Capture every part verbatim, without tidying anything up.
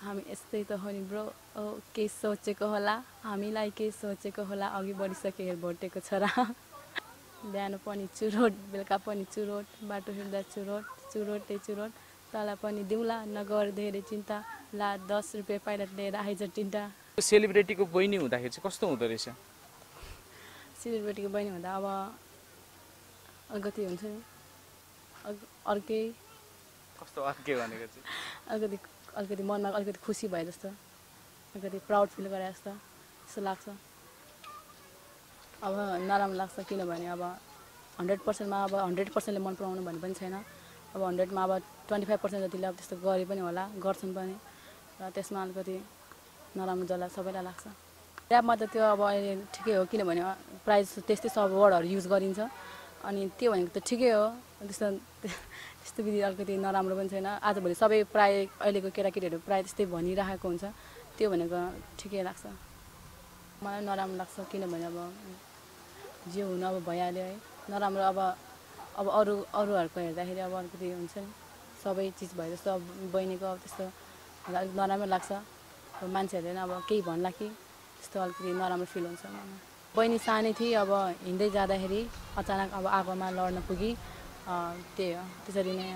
हामी यस्तै त हो नि ब्रो केही सोचेको होला हामीलाई केही सोचेको होला अघि बढिसके भोटेको छोरा बिहान पनि चुरोट बेलुका पनि चुरोट बाटो हिँड्दा चुरोट चुरोटै चुरोट तँलाई पनि दिउँला नगर धेरै चिन्ता ला दस रुपियाँ पाइला लिएर आइज टिन्टा सेलिब्रेटीको बहिनी हुँदाखेरि चाहिँ कस्तो हुँदो रहेछ सेलिब्रेटीको बहिनी हुँदा अब अलिकति हुन्छ नि अर्कै कस्तो अर्कै भनेको चाहिँ अलिकति अलिकति मनमा अलिकति खुसी भए जस्तो अलिकति प्राउड फिल गरे जस्तो त्यस्तो लाग्छ अब नराम्रो लाग्छ किनभने अब हन्ड्रेड पर्सेन्टमा अब हन्ड्रेड पर्सेन्टले मन पराउनु भन्ने पनि छैन अब हन्ड्रेडमा अब ट्वेन्टी फाइभ पर्सेन्ट जतिले अब त्यस्तो गरे पनि होला गर्छन् पनि र त्यसमा अलिकति नराम्रो जल्ला सबैलाई लाग्छ ऱ्यापमा त त्यो अब अहिले ठिकै हो किनभने प्राइज त्यस्तै सब वर्डहरू युज गरिन्छ अनि त्यो भनेको त ठिकै हो त्यस्तो त्यस्तो विधि अलिकति नराम्रो पनि छैन आजभोलि सबै प्राय अहिलेको केटाकेटीहरू प्रायः त्यस्तै भनिरहेको हुन्छ त्यो भनेको ठिकै लाग्छ मलाई नराम्रो लाग्छ किनभने अब जे हुनु अब भइहाल्यो है नराम्रो अब अब अरू अरूहरूको हेर्दाखेरि अब अलिकति हुन्छ नि सबै चिज भए जस्तो अब बहिनीको अब त्यस्तो अलिक नराम्रो लाग्छ अब मान्छेहरूले अब केही भन्ला कि त्यस्तो अलिकति नराम्रो फिल हुन्छ बहिनी सानै थिए अब हिँड्दै जाँदाखेरि अचानक अब आगोमा लड्न पुगी त्यही हो त्यसरी नै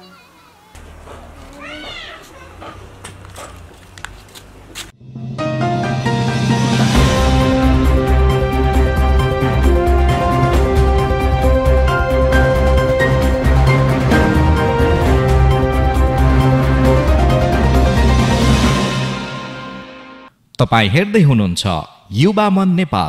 तपाईं हेर्दै हुनुहुन्छ युवा मन नेपाल।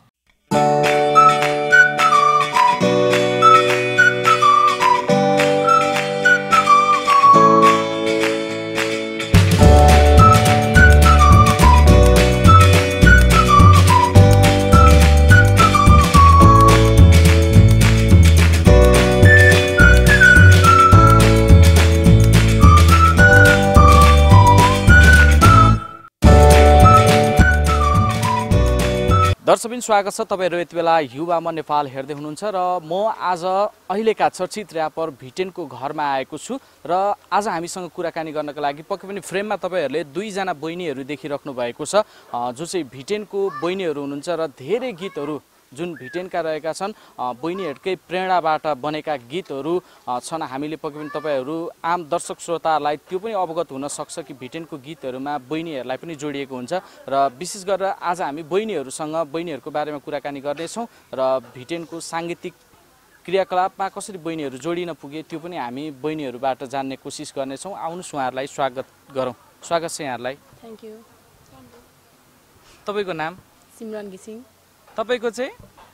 दर्शकबिन स्वागत छ तपाईहरु यति बेला युवा मन नेपाल हेर्दै हुनुहुन्छ र म आज अहिलेका चर्चित र्यापर भिटेनको घरमा आएको छु र आज हामीसँग कुराकानी गर्नको लागि पक्कै पनि फ्रेममा तपाईहरुले दुई जना बहिनीहरु देखिराख्नु भएको छ जो चाहिँ भिटेनको बहिनीहरु हुनुहुन्छ र धेरै गीतहरु जुन भिटेनका रहेका छन् बहिनीहरुकै प्रेरणाबाट बनेका गीतहरु छन् हामीले पक्कै पनि तपाईहरु आम दर्शक श्रोतालाई त्यो पनि अवगत हुन सक्छ कि भिटेनको गीतहरुमा बहिनीहरुलाई पनि जोडिएको हुन्छ र विशेष गरेर आज हामी बहिनीहरुसँग बहिनीहरुको बारेमा कुराकानी गर्ने छौं र भिटेनको सांगीतिक क्रियाकलापमा कसरी बहिनीहरु जोडिन पुगे त्यो पनि हामी बहिनीहरुबाट जान्ने कोसिस गर्ने छौं। आउनुस् उहाँहरुलाई स्वागत गरौं। स्वागत छ यहाँहरुलाई। Thank you. तपाईको नाम? सिमरन घिसिङ। तपाईको चाहिँ?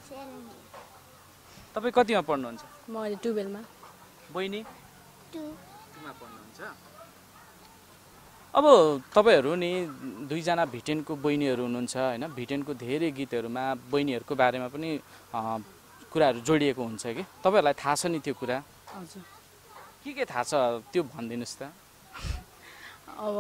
तपाई कतिमा पढ्नुहुन्छ? म अहिले ट्वेल्भ मा। बहिनी? टु मा पढ्नुहुन्छ? अब तपाईहरु नि दुई जना भिटेनको बहिनीहरु हुनुहुन्छ हैन, भिटेनको धेरै गीतहरुमा बहिनीहरुको बारेमा पनि कुराहरु जोडिएको हुन्छ के? तपाईहरुलाई थाहा छ नि त्यो कुरा? हजुर। के के थाहा छ त्यो भन्दिनुस् त? अब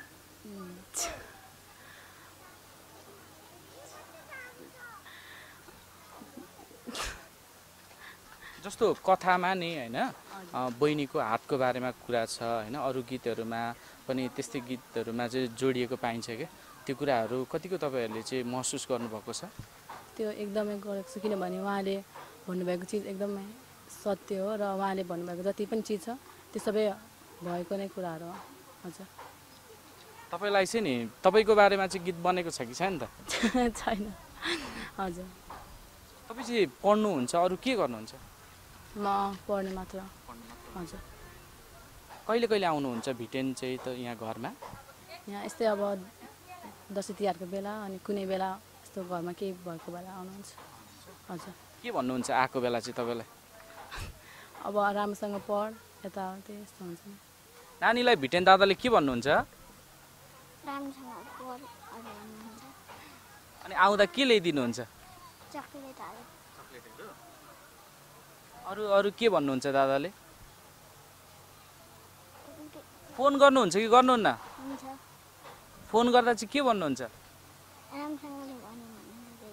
जस्तो कथामा नि हैन बहिनीको हातको बारेमा कुरा छ हैन, अरु गीतहरुमा पनि त्यस्तै गीतहरुमा चाहिँ जोडिएको पाइन्छ के? त्यो कुराहरु कतिको तपाईहरुले चाहिँ महसुस गर्नुभएको छ? त्यो एकदमै गरेको छु किनभने उहाँले भन्नुभएको चीज एकदमै सत्य हो र उहाँले भन्नुभएको जति पनि चीज छ त्यो सबै भएको नै कुराहरु हो। हजुर। तपाईलाई चाहिँ नि तपाईको बारेमा चाहिँ गीत बनेको छ कि छैन त? छैन। हजुर। तपाई चाहिँ पढ्नुहुन्छ, अरु के गर्नुहुन्छ? म पढ्ने मात्र। हजुर। कहिले कहिले आउनुहुन्छ भिटेन चाहिँ त यहाँ घरमा? यहाँ यस्तै अब दशैं तिहारको बेला अनि कुनै बेला यस्तो घरमा केही भएको बेला आउनुहुन्छ। हजुर। के भन्नुहुन्छ आएको बेला चाहिँ तपाईलाई? अब राम्रोसँग पढ यताउति यस्तो हुन्छ। नानीलाई भिटेन दादाले के भन्नुहुन्छ? राम्रोसँग पढ भन्नुहुन्छ। अनि आउँदा के ल्याइदिनुहुन्छ? चकलेटहरु। चकलेटहरु? अरु अरु के भन्नुहुन्छ दादाले? फोन गर्नुहुन्छ कि गर्नुहुन्न? हुन्छ। फोन गर्दा चाहिँ के भन्नुहुन्छ? राम्रोसँगले भन्नु भन्नुहुन्छ।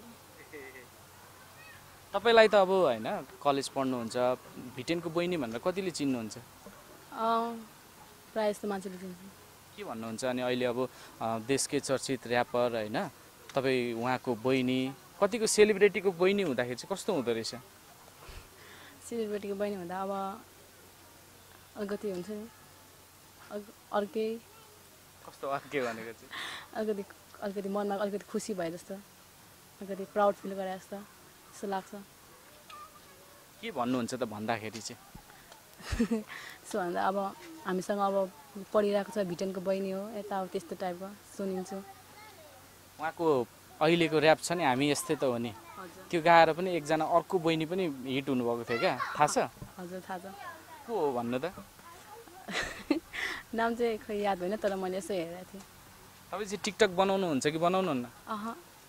तपाईलाई त अब हैन कलेज पढ्नुहुन्छ, भिटेनको बहिनी भनेर कतिले चिन्नुहुन्छ? अ प्राय जस्तो मान्छेले चिन्छ। के के भन्नुहुन्छ अनि अहिले अब अ, देशकै चर्चित ऱ्यापर होइन तपाईँ उहाँको बहिनी कतिको सेलिब्रेटीको बहिनी हुँदाखेरि चाहिँ कस्तो हुँदो रहेछ सेलिब्रेटीको बहिनी हुँदा अब अलिकति हुन्छ नि अलिक- अर्कै कस्तो अर्कै भनेको चाहिँ अलिकति अलिकति मनमा अलिकति खुसी भए जस्तो अलिकति प्राउड फिल गरे जस्तो जस्तो लाग्छ के भन्नुहुन्छ त भन्दाखेरि चाहिँ सो भन्दा अब हामीसँग अब पढिरहेको छ भिटेनको बहिनी हो यता अब त्यस्तो टाइपको सुनिन्छु उहाँको अहिलेको ऱ्याप छ नि हामी यस्तै त हो नि हजुर त्यो गाएर पनि एकजना अर्को बहिनी पनि हिट हुनुभएको थियो क्या थाहा छ हजुर थाहा छ को हो भन्नु त नाम चाहिँ खै याद भएन तर मैले यसो हेरेको थिएँ तपाईँ चाहिँ टिकटक बनाउनुहुन्छ कि बनाउनुहुन्न अह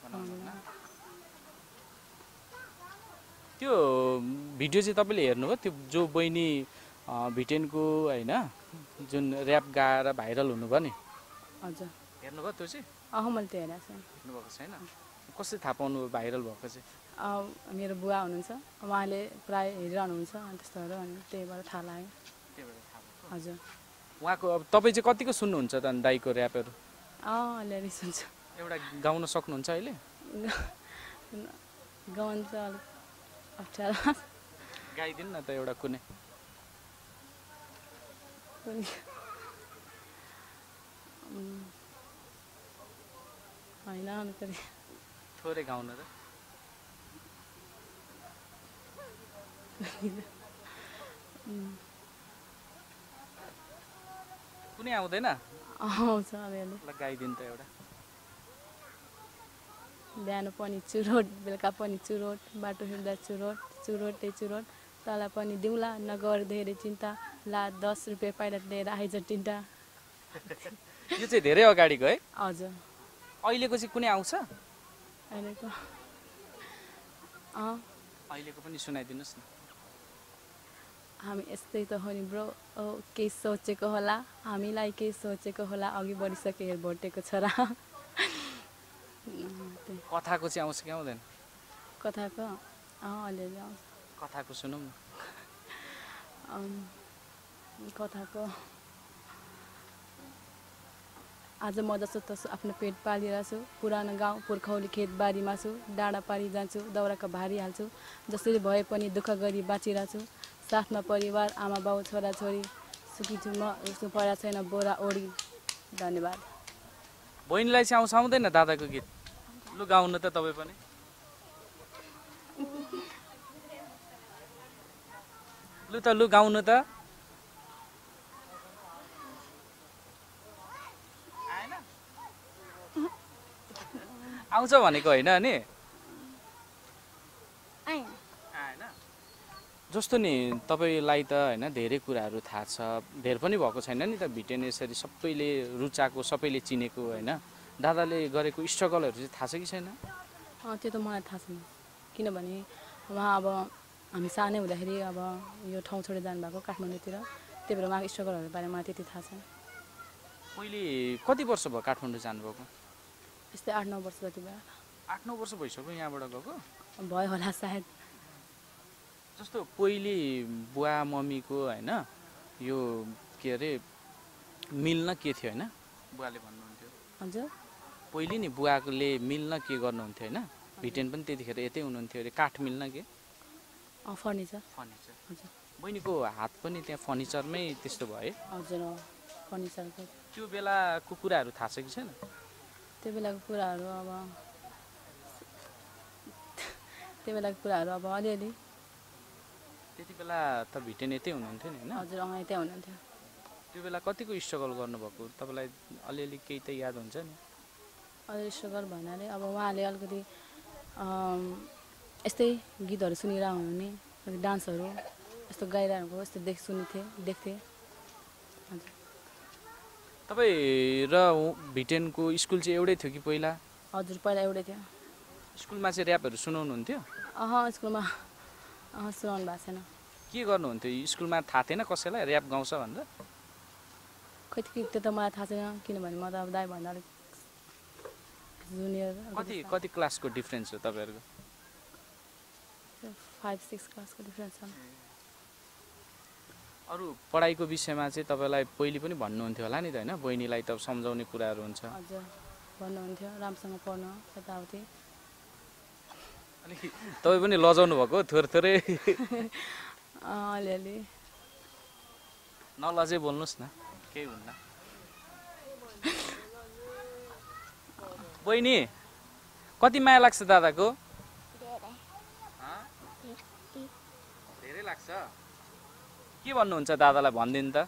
त्यो भिडियो चाहिँ तपाईँले हेर्नुभयो त्यो जो बहिनी अ, भिटेनको होइन जुन ऱ्याप गाएर भाइरल हुनुभयो नि हजुर हेर्नुभयो त्यो चाहिँ अह मैले त्यो हेरेको छु हेर्नुभएको छैन कसरी थाहा पाउनु भाइरल भएको चाहिँ अब मेरो बुवा हुनुहुन्छ उहाँले प्राय हेरिरहनुहुन्छ अनि त्यस्तोहरू अनि त्यही भएर थाहा लाग्यो त्यही भएर थाहा भएको हजुर उहाँको अब तपाईँ चाहिँ कतिको सुन्नुहुन्छ त अनि दाईको ऱ्यापहरू अँ अलिअलि सुन्छु एउटा गाउन सक्नुहुन्छ अहिले गाउनु चाहिँ अलिक अप्ठ्यारो गाइदिनु न त एउटा कुनै पनि उम्, होइन अलिकति थोरै गाउन त उम्, कुनै आउँदैन आउँछ अलिअलि ल गाइदिनु त एउटा बिहान पनि चुरोट बेलुका पनि चुरोट बाटो हिँड्दा चुरोट चुरोटै चुरोट तँलाई पनि दिउँला नगर धेरै चिन्ता ला दस रुपियाँ पाइला लिएर आइज तिनवटा यो चाहिँ धेरै अगाडिको है हजुर अहिलेको चाहिँ कुनै आउँछ अहिलेको अँ अहिलेको पनि सुनाइदिनुहोस् न हामी यस्तै त हो नि ब्रो ओ केही सोचेको होला हामीलाई केही सोचेको होला अघि बढिसके हेर भोटेको छोरा त्यही कथाको चाहिँ आउँछ कि आउँदैन कथाको अँ अलिअलि आउँछ कथाको सुनौँ न अम्, कथाको आज म जस्तो तसो आफ्नो पेट पालिरहेको छु पुरानो गाउँ पुर्खौली खेतबारीमा छु डाँडा पारी जान्छु दाउराको भारी हाल्छु जसरी भए पनि दुःख गरी बाँचिरहेको छु साथमा परिवार आमा बाउ छोराछोरी सुखी छु म उसको परा छैन बोरा ओढी धन्यवाद बहिनीलाई चाहिँ आउँछ आउँदैन दादाको गीत लु गाउनु त तपाईँ पनि लु त लु गाउनु त आउँछ भनेको होइन अनि आएन जस्तो नि तपाईँलाई त होइन धेरै कुराहरू थाहा छ धेर पनि भएको छैन नि त भिटेन यसरी सबैले रुचाएको सबैले चिनेको होइन दादाले गरेको स्ट्रगलहरू चाहिँ थाहा छ कि छैन अँ त्यो त मलाई थाहा छैन किनभने उहाँ अब हामी सानै हुँदाखेरि अब यो ठाउँ छोडेर जानुभएको काठमाडौँतिर त्यही भएर उहाँको स्ट्रगलहरू बारेमा मलाई त्यति थाहा छैन पहिले कति वर्ष भयो काठमाडौँ जानुभएको यस्तै आठ नौ वर्ष जति भयो आठ नौ वर्ष भइसक्यो यहाँबाट गएको भयो होला सायद जस्तो पहिले बुवा मम्मीको होइन यो के अरे मिल्न के थियो होइन बुवाले भन्नुहुन्थ्यो हजुर पहिले नि बुवाले मिल्न के गर्नुहुन्थ्यो होइन भिटेन पनि त्यतिखेर यतै हुनुहुन्थ्यो अरे काठ मिल्न के अँ फर्निचर फर्निचर हजुर बहिनीको हात पनि त्यहाँ फर्निचरमै त्यस्तो भयो है हजुर अँ फर्निचरको त्यो बेलाको कुराहरू थाहा छ कि छैन त्यो बेलाको कुराहरू अब त्यो बेलाको कुराहरू अब अलिअलि त्यति बेला त भिटेन यतै हुनुहुन्थ्यो नि होइन हजुर अँ यतै हुनुहुन्थ्यो त्यो बेला कतिको स्ट्रगल गर्नुभएको तपाईँलाई अलिअलि केही त याद हुन्छ नि अलिअलि स्ट्रगल भन्नाले अब उहाँले अलिकति अम, यस्तै गीतहरू सुनिरहेको हुनुहुने अलिक डान्सहरू यस्तो गाइरहेको यस्तो देख सुन्थेँ देख्थेँ हजुर तपाईँ र उ- भिटेनको स्कुल चाहिँ एउटै थियो कि पहिला हजुर पहिला एउटै थियो स्कुलमा चाहिँ ऱ्यापहरू सुनाउनुहुन्थ्यो अह स्कुलमा अह सुनाउनु भएको छैन के गर्नुहुन्थ्यो स्कुलमा थाहा थिएन कसैलाई ऱ्याप गाउँछ भनेर खै त्यो त्यो त मलाई थाहा छैन किनभने म त अब दाइभन्दा अलिक जुनियर कति कति क्लासको डिफ्रेन्स हो तपाईँहरूको फाइभ सिक्स क्लासको डिफ्रेन्स छ अरू पढाइको विषयमा चाहिँ तपाईँलाई पहिले पनि भन्नुहुन्थ्यो होला नि त होइन, बहिनीलाई त सम्झाउने कुराहरू हुन्छ। हजुर भन्नुहुन्थ्यो राम्रोसँग पढ्नु यताउति। अलिक तपाईँ पनि लजाउनु भएको थोरै थोरै? अलिअलि। नलजै बोल्नुहोस् न, केही हुन्न। बहिनी कति माया लाग्छ दादाको? धेरै धेरै लाग्छ। के भन्नुहुन्छ दादालाई भनिदिनु त?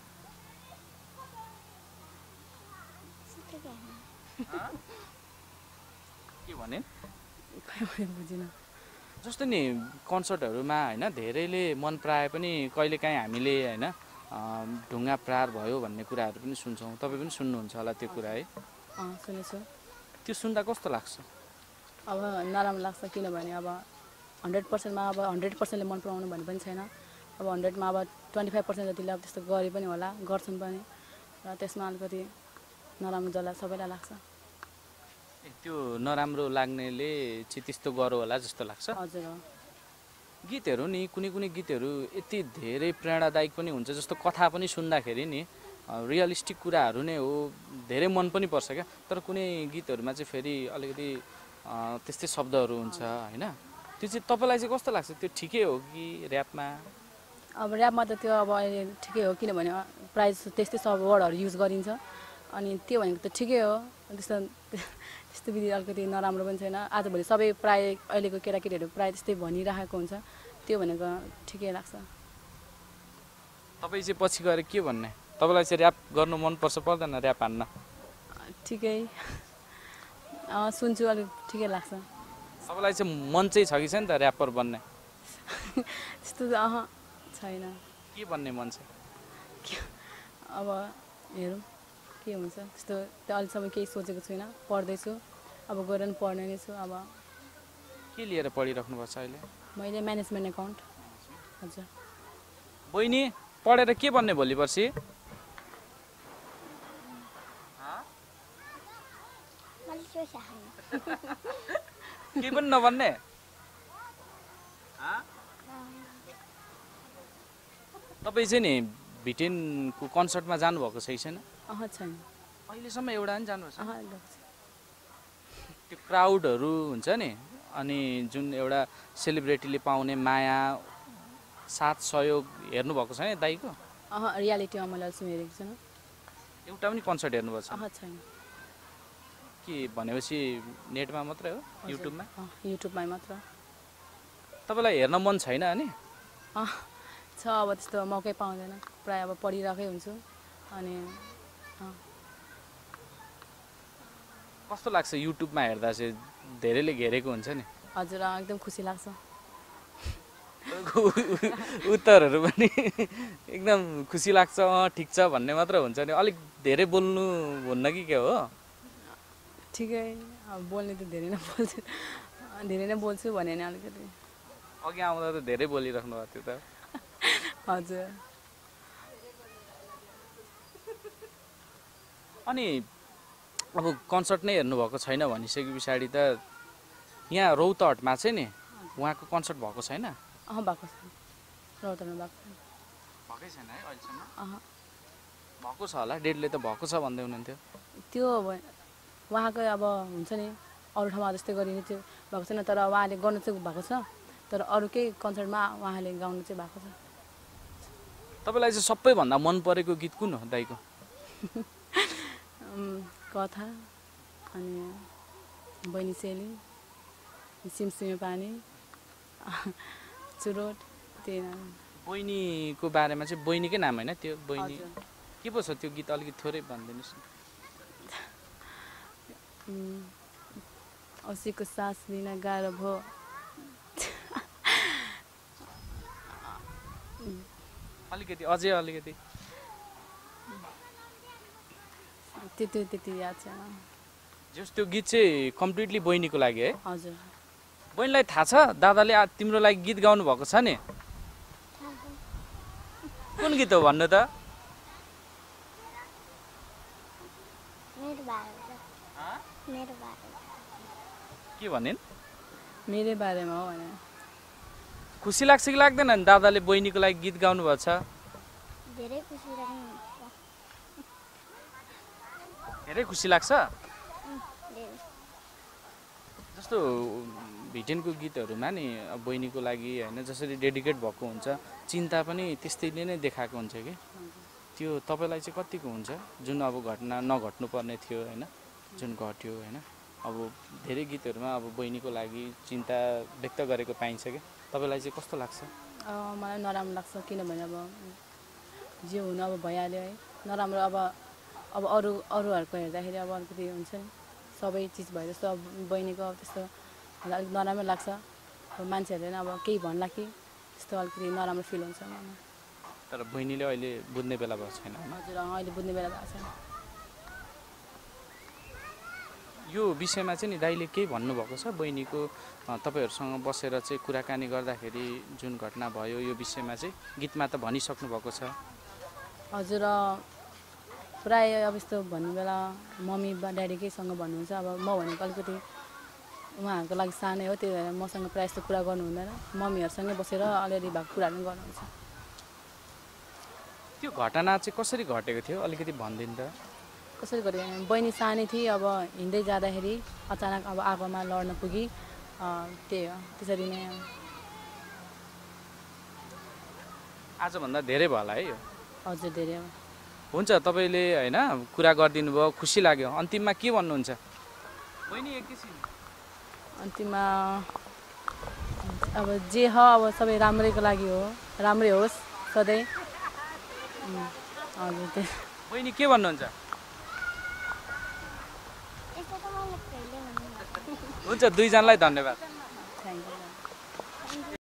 के भने? बुझिनँ। जस्तो नि कन्सर्टहरूमा होइन धेरैले मन पराए पनि कहिलेकाहीँ हामीले होइन ढुङ्गा प्रहार भयो भन्ने कुराहरू पनि सुन्छौँ। तपाईँ पनि सुन्नुहुन्छ होला त्यो कुरा है? अँ सुनेछु। त्यो सुन्दा कस्तो लाग्छ? अब नराम्रो लाग्छ किनभने अब हन्ड्रेड पर्सेन्टमा अब हन्ड्रेड पर्सेन्टले मन पराउनु भन्ने पनि छैन। अब हन्ड्रेडमा अब ट्वेन्टी फाइभ पर्सेन्ट जतिले अब त्यस्तो गरे पनि होला, गर्छन् पनि, र त्यसमा अलिकति नराम्रो जला सबैलाई लाग्छ। त्यो नराम्रो लाग्नेले चाहिँ त्यस्तो गरौँ होला जस्तो लाग्छ। हजुर हो। गीतहरू नि कुनै कुनै गीतहरू यति धेरै प्रेरणादायक पनि हुन्छ, जस्तो कथा पनि सुन्दाखेरि नि रियलिस्टिक कुराहरू नै हो, धेरै मन पनि पर्छ क्या। तर कुनै गीतहरूमा चाहिँ फेरि अलिकति त्यस्तै शब्दहरू हुन्छ होइन, त्यो चाहिँ तपाईँलाई चाहिँ कस्तो लाग्छ? त्यो ठिकै हो कि ऱ्यापमा? अब ऱ्यापमा त त्यो अब अहिले ठिकै हो किनभने प्रायः त्यस्तै सब वर्डहरू युज गरिन्छ, अनि त्यो भनेको त ठिकै हो। त्यस्तो त्यस्तो विधि अलिकति नराम्रो पनि छैन। आजभोलि सबै प्रायः अहिलेको केटाकेटीहरू प्रायः त्यस्तै भनिरहेको हुन्छ, त्यो भनेको ठिकै लाग्छ। तपाईँ चाहिँ पछि गएर के भन्ने? तपाईँलाई चाहिँ ऱ्याप गर्नु मनपर्छ पर्दैन ऱ्याप हान्न? ठिकै सुन्छु, अलिक ठिकै लाग्छ। तपाईँलाई चाहिँ मन चाहिँ छ कि छैन त ऱ्यापर बन्ने? त्यस्तो अह छैन। के बन्ने मन छ? अब हेरौँ के हुन्छ, त्यस्तो त्यो अहिलेसम्म केही सोचेको छुइनँ। पढ्दैछु, अब गएर पनि पढ्ने नै छु। अब के लिएर पढिराख्नु भएको छ अहिले? मैले म्यानेजमेन्ट एकाउन्ट। हजुर। बहिनी पढेर के बन्ने भोलि पर्सि? के पनि नबन्ने? तपाईँ चाहिँ नि भिटेनको कन्सर्टमा जानुभएको छ कि छैन? अह छैन अहिलेसम्म एउटा पनि जानुभएको छ? अह गएको छैन। त्यो क्राउडहरू हुन्छ नि, अनि जुन एउटा सेलिब्रेटीले पाउने माया साथ सहयोग हेर्नुभएको छैन दाइको? अह रियालिटीमा मैले अहिलेसम्म हेरेको छैन। एउटा पनि कन्सर्ट हेर्नुभएको छ? अह छैन। के भनेपछि नेटमा मात्रै हो, युट्युबमा? अँ युट्युबमा मात्र। तपाईँलाई हेर्न मन छैन अनि? अँ छ, अब त्यस्तो मौकै पाउँदैन, प्रायः अब पढिरहेकै हुन्छु। अनि कस्तो लाग्छ युट्युबमा हेर्दा चाहिँ? धेरैले घेरेको हुन्छ नि। हजुर एकदम खुसी लाग्छ। उत्तरहरू पनि एकदम खुसी लाग्छ, अँ ठिक छ भन्ने मात्र हुन्छ नि, अलिक धेरै बोल्नु हुन्न कि के हो? ठिकै, अब बोल्ने त धेरै नै बोल्छु, धेरै नै बोल्छु भने नि अलिकति। अघि आउँदा त धेरै बोलिराख्नु भएको थियो त। हजुर। अनि अब कन्सर्ट नै हेर्नुभएको छैन भनिसके पछाडि त यहाँ रौतहटमा चाहिँ नि उहाँको कन्सर्ट भएको छैन? अँ भएको छैन, रौतहटमा भएको छैन। भएकै छैन है अहिलेसम्म? अँ भएको छ होला, डेटले त भएको छ भन्दै हुनुहुन्थ्यो। त्यो उहाँकै अब हुन्छ नि अरू ठाउँमा जस्तै गरिने चाहिँ भएको छैन, तर उहाँले गर्नु चाहिँ भएको छ, तर अरू केही कन्सर्टमा उहाँले गाउनु चाहिँ भएको छ। तपाईँलाई चाहिँ सबैभन्दा मन परेको गीत कुन हो दाइको? कथा, अनि बहिनी सेली, सिमसिमे पानी, चुरोट, त्यही नाम। बहिनीको बारेमा चाहिँ बहिनीकै नाम होइन त्यो? बहिनी के पो छ त्यो गीत? अलिकति थोरै भनिदिनुहोस् न। औसीको सास लिन गाह्रो भयो, अलिकति अझै अलिकति त्यति त्यति याद छैन। जस त्यो गीत चाहिँ कम्प्लिटली बहिनीको लागि है? हजुर। बहिनीलाई थाहा छ दादाले तिम्रो लागि गीत गाउनु भएको छ नि? कुन गीत हो भन्नु त? के भनिन्? मेरै बारेमा हो भने। खुसी लाग्छ कि लाग्दैन नि दादाले बहिनीको लागि गीत गाउनु भएको छ? धेरै खुसी लाग्नुहुन्छ धेरै खुसी लाग्छ उम्, धेरै जस्तो भिटेनको गीतहरूमा नि अब बहिनीको लागि होइन जसरी डेडिकेट भएको हुन्छ चिन्ता पनि त्यस्तैले नै देखाएको हुन्छ कि त्यो तपाईँलाई चाहिँ कतिको हुन्छ जुन अब घटना नघट्नु पर्ने थियो होइन जुन घट्यो होइन अब धेरै गीतहरूमा अब बहिनीको लागि चिन्ता व्यक्त गरेको पाइन्छ कि तपाईँलाई चाहिँ कस्तो लाग्छ अब मलाई नराम्रो लाग्छ किनभने अब जे हुनु अब भइहाल्यो है नराम्रो अब अब अरू अरूहरूको हेर्दाखेरि अब अलिकति हुन्छ नि सबै चिज भए जस्तो अब बहिनीको अब त्यस्तो मलाई अलिक नराम्रो लाग्छ अब मान्छेहरूले पनि अब केही भन्ला कि त्यस्तो अलिकति नराम्रो फिल हुन्छ मलाई तर बहिनीले अहिले बुझ्ने बेला भएको छैन होइन हजुर अँ, अहिले बुझ्ने बेला भएको छ यो विषयमा चाहिँ नि दाइले केही भन्नुभएको छ बहिनीको अँ, तपाईँहरूसँग बसेर चाहिँ कुराकानी गर्दाखेरि जुन घटना भयो यो विषयमा चाहिँ गीतमा त भनिसक्नु भएको छ हजुर अँ, प्रायः अब यस्तो भन्ने बेला मम्मी बा ड्याडीकैसँग भन्नुहुन्छ अब म भनेको अलिकति उहाँहरूको लागि सानै हो त्यही भएर मसँग प्रायः यस्तो कुरा गर्नु हुँदैन मम्मीहरूसँगै बसेर अलिअलि भएको कुराहरू पनि गर्नुहुन्छ त्यो घटना चाहिँ कसरी घटेको थियो अलिकति भनिदिनु त कसरी गरेको भने बहिनी सानै थिए अब हिँड्दै जाँदाखेरि अचानक अब आगोमा लड्न पुगी अँ, त्यही हो त्यसरी नै आजभन्दा धेरै भयो होला है यो हजुर धेरै हो हुन्छ तपाईँले होइन कुरा गरिदिनु भयो खुसी लाग्यो अन्तिममा के भन्नुहुन्छ बहिनी एकैछिन अन्तिममा अब जे हो अब सबै राम्रैको लागि हो राम्रै होस् सधैँ उम्, हजुर त्यो बहिनी के भन्नुहुन्छ यस्तो त मैले कहिले भन्नु हुन्छ दुईजनालाई धन्यवाद